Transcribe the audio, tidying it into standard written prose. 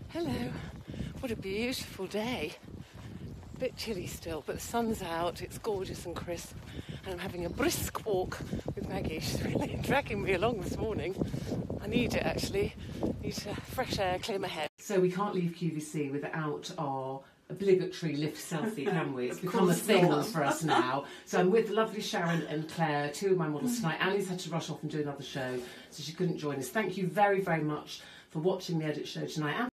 Hello, what a beautiful day. A bit chilly still, but the sun's out, it's gorgeous and crisp, and I'm having a brisk walk with Maggie. She's really dragging me along this morning. I need it actually, need fresh air, clear my head. So we can't leave QVC without our obligatory lift selfie, can we? It's become a thing for us now. So I'm with the lovely Sharon and Claire, two of my models tonight. Ali's had to rush off and do another show, so she couldn't join us. Thank you very, very much for watching the edit show tonight.